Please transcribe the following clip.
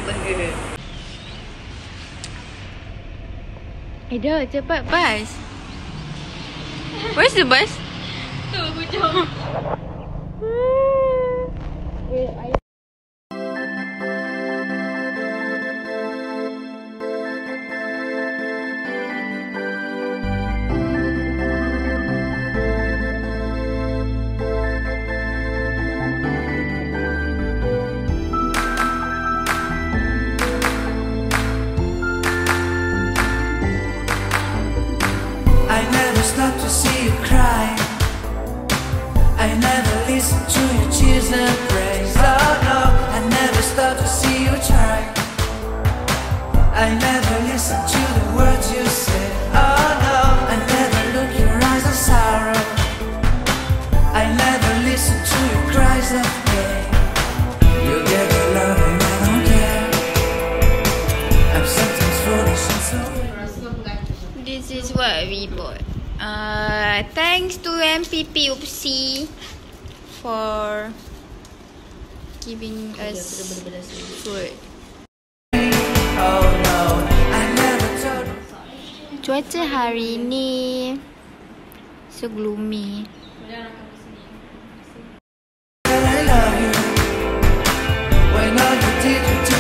Dah, cepat bus. Where's the bus? Tu, hujung. Stop to see you cry. I never listen to your tears and praise. Oh no, I never stop to see you try. I never listen to the words you say. Oh no, I never look your eyes of sorrow. I never listen to your cries of pain. You get the love and I don't care. I'm sometimes foolish and so. This is what we bought. Thanks to MPP UPSI for giving us food. Cuaca hari ni so gloomy. I love you. When all you did, you